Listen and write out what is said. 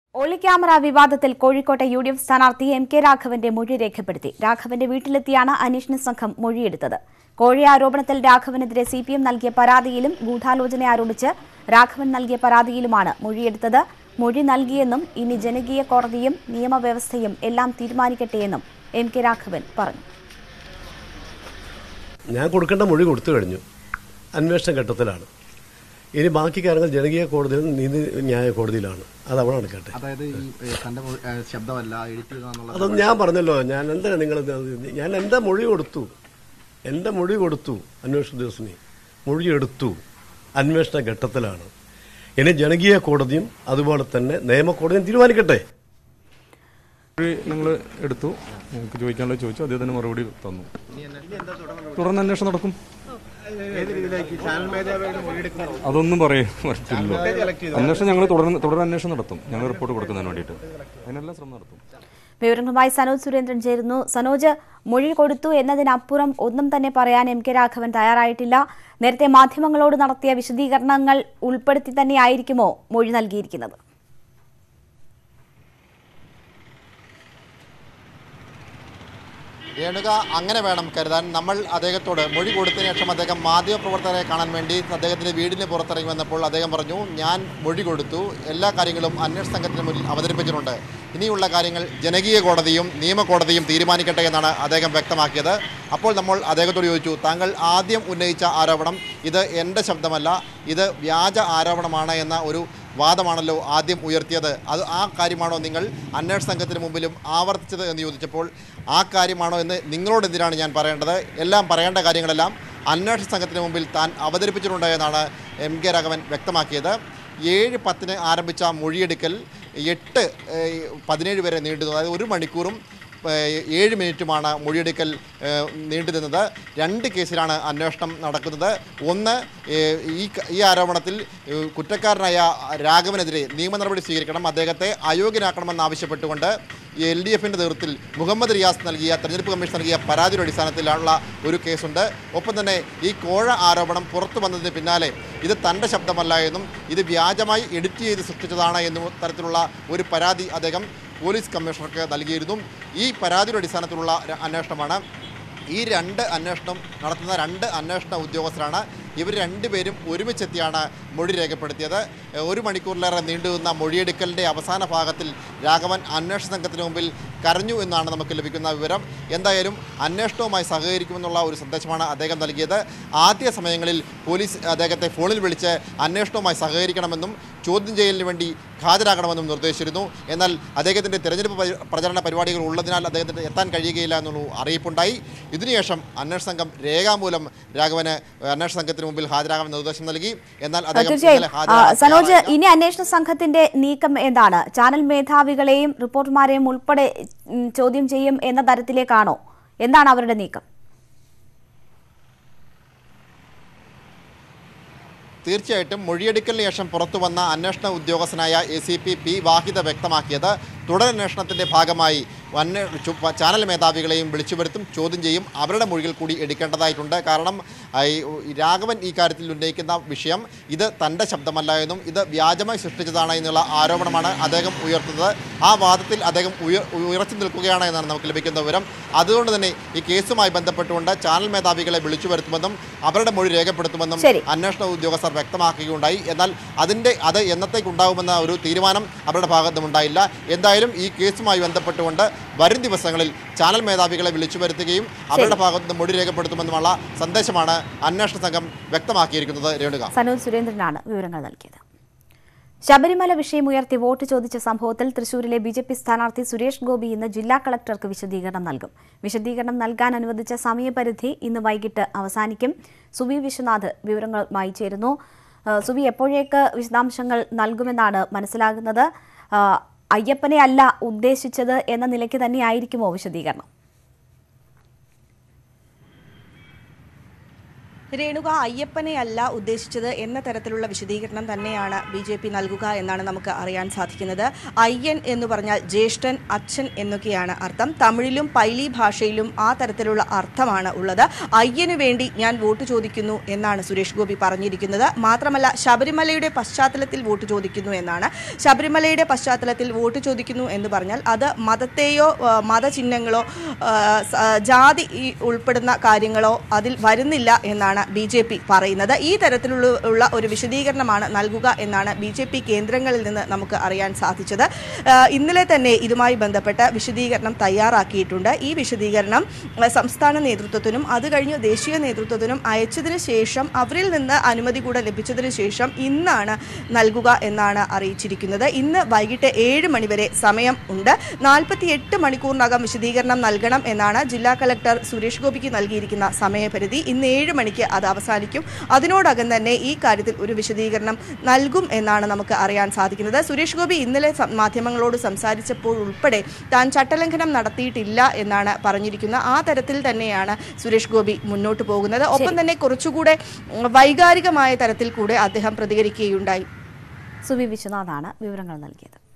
ഒളിക്യാമറ വിവാദത്തിൽ കോഴിക്കോട്ടെ യുഡിഎഫ് സ്ഥാനാർത്ഥി എം.കെ. രാഘവന്റെ മൊഴി രേഖപ്പെടുത്തി. രാഘവന്റെ വീട്ടിലെത്തിയാണ് അന്വേഷണ സംഘം മൊഴിയെടുത്തത്. കോഴി ആരോപണത്തിൽ രാഘവനെതിരെ സിപിഎം നൽകിയ പരാതിയിലും ഗൂഢാലോചന ആരോപിച്ച് രാഘവൻ നൽകിയ പരാതിയിലുമാണ് മൊഴിയെടുത്തത്. മൊഴി നൽകിയെന്നും ഇനി ജനകീയ കോടതിയും നിയമവ്യവസ്ഥയും എല്ലാം തീരുമാനിക്കട്ടെയെന്നും എം.കെ. രാഘവൻ പറഞ്ഞു. ഞാൻ കൊടുക്കേണ്ട മൊഴി കൊടുത്തു കഴിഞ്ഞു. അന്വേഷണ ഘട്ടത്തിലാണ്. ഇനി ബാക്കി കാര്യങ്ങൾ ജനകീയ കോടതിയിലും നീതിന്യായ കോടതിയിലാണ്. അത് അവിടെ നടക്കട്ടെ. അതൊന്നും ഞാൻ പറഞ്ഞല്ലോ. ഞാൻ എന്താണ് ഞാൻ എൻ്റെ മൊഴി കൊടുത്തു അന്വേഷണ ഉദ്യോഗസ്ഥന് മൊഴിയെടുത്തു. അന്വേഷണ ഘട്ടത്തിലാണ്. ഇനി ജനകീയ കോടതിയും അതുപോലെ തന്നെ നിയമകോടതിയും തീരുമാനിക്കട്ടെ. ഞങ്ങൾ എടുത്തു, ഞങ്ങൾക്ക് ചോദിക്കാനുള്ളത് ചോദിച്ചു, അദ്ദേഹത്തിന് മറുപടി തന്നു. തുടർന്ന് അന്വേഷണം നടക്കും. അതൊന്നും പറയാൻ പറ്റില്ല. അന്വേഷണം ഞങ്ങൾ തുടർ അന്വേഷണം നടത്തും. ഞങ്ങൾ റിപ്പോർട്ട് കൊടുക്കുന്നതിന് വേണ്ടിയിട്ട് അതിനെല്ലാം ശ്രമം നടത്തും. വിവരങ്ങളുമായി സനോജ് സുരേന്ദ്രൻ ചേരുന്നു. സനോജ്, മൊഴി കൊടുത്തു എന്നതിനപ്പുറം ഒന്നും തന്നെ പറയാൻ എം.കെ. രാഘവൻ തയ്യാറായിട്ടില്ല. നേരത്തെ മാധ്യമങ്ങളോട് നടത്തിയ വിശദീകരണങ്ങൾ ഉൾപ്പെടുത്തി തന്നെയായിരിക്കുമോ മൊഴി നൽകിയിരിക്കുന്നത്? രേണുക, അങ്ങനെ വേണം കരുതാൻ. നമ്മൾ അദ്ദേഹത്തോട് മൊഴി കൊടുത്തതിന് ശേഷം അദ്ദേഹം മാധ്യമപ്രവർത്തകരെ കാണാൻ വേണ്ടി അദ്ദേഹത്തിൻ്റെ വീടിന് പുറത്തിറങ്ങി വന്നപ്പോൾ അദ്ദേഹം പറഞ്ഞു, ഞാൻ മൊഴി കൊടുത്തു, എല്ലാ കാര്യങ്ങളും അന്വേഷണ സംഘത്തിന് മുന്നിൽ അവതരിപ്പിച്ചിട്ടുണ്ട്. ഇനിയുള്ള കാര്യങ്ങൾ ജനകീയ കോടതിയും നിയമകോടതിയും തീരുമാനിക്കട്ടെ എന്നാണ് അദ്ദേഹം വ്യക്തമാക്കിയത്. അപ്പോൾ നമ്മൾ അദ്ദേഹത്തോട് ചോദിച്ചു, താങ്കൾ ആദ്യം ഉന്നയിച്ച ആരോപണം ഇത് എൻ്റെ ശബ്ദമല്ല, ഇത് വ്യാജ ആരോപണമാണ് എന്ന ഒരു വാദമാണല്ലോ ആദ്യം ഉയർത്തിയത്. ആ കാര്യമാണോ നിങ്ങൾ അന്വേഷണ സംഘത്തിന് മുമ്പിലും ആവർത്തിച്ചത് എന്ന് ചോദിച്ചപ്പോൾ ആ കാര്യമാണോ എന്ന് നിങ്ങളോടെന്തിനാണ് ഞാൻ പറയേണ്ടത്? എല്ലാം പറയേണ്ട കാര്യങ്ങളെല്ലാം അന്വേഷണ സംഘത്തിന് മുമ്പിൽ താൻ അവതരിപ്പിച്ചിട്ടുണ്ട് എന്നാണ് എം.കെ. രാഘവൻ വ്യക്തമാക്കിയത്. 7:10 ആരംഭിച്ച മൊഴിയെടുക്കൽ 8:17 വരെ നീണ്ടുന്നത്. അതായത് 1 മണിക്കൂറും 7 മിനിറ്റുമാണ് മൊഴിയെടുക്കൽ നീണ്ടുനിന്നത്. 2 കേസിലാണ് അന്വേഷണം നടക്കുന്നത്. ഒന്ന്, ഈ ആരോപണത്തിൽ കുറ്റക്കാരനായ രാഘവനെതിരെ നിയമ നടപടി സ്വീകരിക്കണം, അദ്ദേഹത്തെ അയോഗ്യനാക്കണമെന്നാവശ്യപ്പെട്ടുകൊണ്ട് LDFിൻ്റെ നേതൃത്വത്തിൽ മുഹമ്മദ് റിയാസ് തെരഞ്ഞെടുപ്പ് കമ്മീഷൻ നൽകിയ പരാതിയുടെ അടിസ്ഥാനത്തിലുള്ള ഒരു കേസുണ്ട്. ഒപ്പം തന്നെ ഈ കോഴ ആരോപണം പുറത്തു വന്നതിന് പിന്നാലെ ഇത് തൻ്റെ ശബ്ദമല്ല എന്നും ഇത് വ്യാജമായി എഡിറ്റ് ചെയ്ത് സൃഷ്ടിച്ചതാണ് എന്നും തരത്തിലുള്ള ഒരു പരാതി അദ്ദേഹം പോലീസ് കമ്മീഷണർക്ക് നൽകിയിരുന്നു. ഈ പരാതിയുടെ അടിസ്ഥാനത്തിലുള്ള അന്വേഷണമാണ്. ഈ അന്വേഷണം നടത്തുന്ന 2 അന്വേഷണ ഉദ്യോഗസ്ഥരാണ്. ഇവർ 2 പേരും ഒരുമിച്ചെത്തിയാണ് മൊഴി രേഖപ്പെടുത്തിയത്. 1 മണിക്കൂറിലേറെ നീണ്ടുനിന്ന മൊഴിയെടുക്കലിൻ്റെ അവസാന ഭാഗത്തിൽ രാഘവൻ അന്വേഷണ സംഘത്തിന് മുമ്പിൽ കരഞ്ഞു എന്നാണ് നമുക്ക് ലഭിക്കുന്ന വിവരം. എന്തായാലും അന്വേഷണവുമായി സഹകരിക്കുമെന്നുള്ള ഒരു സന്ദേശമാണ് അദ്ദേഹം നൽകിയത്. ആദ്യ സമയങ്ങളിൽ പോലീസ് അദ്ദേഹത്തെ ഫോണിൽ വിളിച്ച് അന്വേഷണവുമായി സഹകരിക്കണമെന്നും ചോദ്യം ചെയ്യലിന് വേണ്ടി ഹാജരാകണമെന്നും നിർദ്ദേശിച്ചിരുന്നു. എന്നാൽ അദ്ദേഹത്തിൻ്റെ തെരഞ്ഞെടുപ്പ് പ്രചരണ പരിപാടികൾ ഉള്ളതിനാൽ അദ്ദേഹത്തിന് എത്താൻ കഴിയുകയില്ല എന്നുള്ള അറിയിപ്പുണ്ടായി. ഇതിനുശേഷം അന്വേഷണ സംഘം രേഖാമൂലം രാഘവന് അന്വേഷണ സംഘത്തിന് മുമ്പിൽ ഹാജരാകാൻ നിർദ്ദേശം നൽകി. എന്നാൽ സനോജ്, ഇനി അന്വേഷണ സംഘത്തിന്റെ നീക്കം എന്താണ്? ചാനൽ മേധാവികളെയും റിപ്പോർട്ടർമാരെയും ഉൾപ്പെടെ ചോദ്യം ചെയ്യും എന്ന തരത്തിലേക്കാണോ? എന്താണ് അവരുടെ നീക്കം? തീർച്ചയായിട്ടും മൊഴിയെടുക്കലിന് ശേഷം പുറത്തു വന്ന അന്വേഷണ ഉദ്യോഗസ്ഥനായ ACP P. വാഹിദ വ്യക്തമാക്കിയത് തുടരന്വേഷണത്തിൻ്റെ ഭാഗമായി ചാനൽ മേധാവികളെയും വിളിച്ചു വരുത്തും, ചോദ്യം ചെയ്യും, അവരുടെ മൊഴികൾ കൂടി എടുക്കേണ്ടതായിട്ടുണ്ട്. കാരണം രാഘവൻ ഈ കാര്യത്തിൽ ഉന്നയിക്കുന്ന വിഷയം ഇത് തൻ്റെ ശബ്ദമല്ല എന്നും ഇത് വ്യാജമായി സൃഷ്ടിച്ചതാണ് എന്നുള്ള ആരോപണമാണ് അദ്ദേഹം ഉയർത്തുന്നത്. ആ വാദത്തിൽ അദ്ദേഹം ഉറച്ചു നിൽക്കുകയാണ് എന്നാണ് നമുക്ക് ലഭിക്കുന്ന വിവരം. അതുകൊണ്ട് തന്നെ ഈ കേസുമായി ബന്ധപ്പെട്ടുകൊണ്ട് ചാനൽ മേധാവികളെ വിളിച്ചു വരുത്തുമെന്നും അവരുടെ മൊഴി രേഖപ്പെടുത്തുമെന്നും അന്വേഷണ ഉദ്യോഗസ്ഥർ വ്യക്തമാക്കുകയുണ്ടായി. എന്നാൽ അത് എന്നത്തേക്കുണ്ടാകുമെന്ന ഒരു തീരുമാനം അവരുടെ ഭാഗത്തുമുണ്ടായില്ല. എന്തായാലും ഈ കേസുമായി ബന്ധപ്പെട്ടുകൊണ്ട് വരും ദിവസങ്ങളിൽ ചാനൽ മേധാവികളെ വിളിച്ചു വരുത്തുകയും അവരുടെ ഭാഗത്തുനിന്ന് മൊഴി രേഖപ്പെടുത്തുമെന്നുമുള്ള സന്ദേശമാണ് അന്വേഷണ സംഘം വ്യക്തമാക്കിയിരിക്കുന്നത്. രേണുക, സനോജ് സുരേന്ദ്രനാണ് വിവരങ്ങൾ നൽകിയത്. ശബരിമല വിഷയം ഉയർത്തി വോട്ട് ചോദിച്ച സംഭവത്തിൽ തൃശൂരിലെ BJP സ്ഥാനാർത്ഥി സുരേഷ് ഗോപി ഇന്ന് ജില്ലാ കളക്ടർക്ക് വിശദീകരണം നൽകും. വിശദീകരണം നൽകാൻ അനുവദിച്ച സമയപരിധി ഇന്ന് വൈകിട്ട് അവസാനിക്കും. സുബി വിശ്വനാഥ് വിവരങ്ങളുമായി ചേരുന്നു. സുബി, എപ്പോഴേക്ക് വിശദാംശങ്ങൾ നൽകുമെന്നാണ് മനസ്സിലാകുന്നത്? അയ്യപ്പനെ അല്ല ഉദ്ദേശിച്ചത് എന്ന നിലയ്ക്ക് തന്നെയായിരിക്കുമോ വിശദീകരണം? രേണുക അയ്യപ്പനെയല്ല ഉദ്ദേശിച്ചത് എന്ന തരത്തിലുള്ള വിശദീകരണം തന്നെയാണ് BJP നൽകുക എന്നാണ് നമുക്ക് അറിയാൻ സാധിക്കുന്നത്. അയ്യൻ എന്ന് പറഞ്ഞാൽ ജ്യേഷ്ഠൻ, അച്ഛൻ എന്നൊക്കെയാണ് അർത്ഥം. തമിഴിലും പൈലി ഭാഷയിലും ആ തരത്തിലുള്ള അർത്ഥമാണ് ഉള്ളത്. അയ്യനു വേണ്ടി ഞാൻ വോട്ട് ചോദിക്കുന്നു എന്നാണ് സുരേഷ് ഗോപി പറഞ്ഞിരിക്കുന്നത്. മാത്രമല്ല ശബരിമലയുടെ പശ്ചാത്തലത്തിൽ വോട്ട് ചോദിക്കുന്നു എന്നാണ്. ശബരിമലയുടെ പശ്ചാത്തലത്തിൽ വോട്ട് ചോദിക്കുന്നു എന്ന് പറഞ്ഞാൽ അത് മതത്തെയോ മതചിഹ്നങ്ങളോ ജാതി ഉൾപ്പെടുന്ന കാര്യങ്ങളോ അതിൽ വരുന്നില്ല എന്നാണ് BJP പറയുന്നത്. ഈ തരത്തിലുള്ള ഒരു വിശദീകരണമാണ് നൽകുക എന്നാണ് BJP കേന്ദ്രങ്ങളിൽ നിന്ന് നമുക്ക് അറിയാൻ സാധിച്ചത്. ഇന്നലെ തന്നെ ഇതുമായി ബന്ധപ്പെട്ട വിശദീകരണം തയ്യാറാക്കിയിട്ടുണ്ട്. ഈ വിശദീകരണം സംസ്ഥാന നേതൃത്വത്തിനും അത് കഴിഞ്ഞ് ദേശീയ നേതൃത്വത്തിനും അയച്ചതിന് ശേഷം അവരിൽ നിന്ന് അനുമതി കൂടെ ലഭിച്ചതിന് ശേഷം ഇന്നാണ് നൽകുക എന്നാണ് അറിയിച്ചിരിക്കുന്നത്. ഇന്ന് വൈകിട്ട് 7 മണി വരെ സമയം ഉണ്ട്. 48 മണിക്കൂറിനകം വിശദീകരണം നൽകണം എന്നാണ് ജില്ലാ കളക്ടർ സുരേഷ് ഗോപിക്ക് നൽകിയിരിക്കുന്ന സമയപരിധി. ഇന്ന് 7 മണിക്ക് അത് അവസാനിക്കും. അതിനോടകം തന്നെ ഈ കാര്യത്തിൽ ഒരു വിശദീകരണം നൽകും എന്നാണ് നമുക്ക് അറിയാൻ സാധിക്കുന്നത്. സുരേഷ് ഗോപി ഇന്നലെ മാധ്യമങ്ങളോട് സംസാരിച്ചപ്പോൾ ഉൾപ്പെടെ താൻ ചട്ടലംഘനം നടത്തിയിട്ടില്ല എന്നാണ് പറഞ്ഞിരിക്കുന്നത്. ആ തരത്തിൽ തന്നെയാണ് സുരേഷ് ഗോപി മുന്നോട്ട് പോകുന്നത്. ഒപ്പം തന്നെ കുറച്ചുകൂടെ വൈകാരികമായ തരത്തിൽ കൂടെ അദ്ദേഹം പ്രതികരിക്കുകയുണ്ടായി. സുബി വിശ്വനാഥാണ് വിവരങ്ങൾ നൽകിയത്.